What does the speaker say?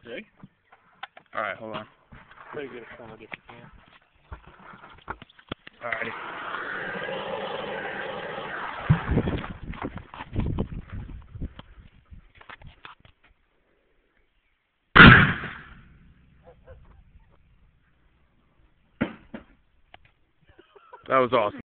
Jay? Alright, hold on. Try to get a sound if you can. Alrighty. That was awesome.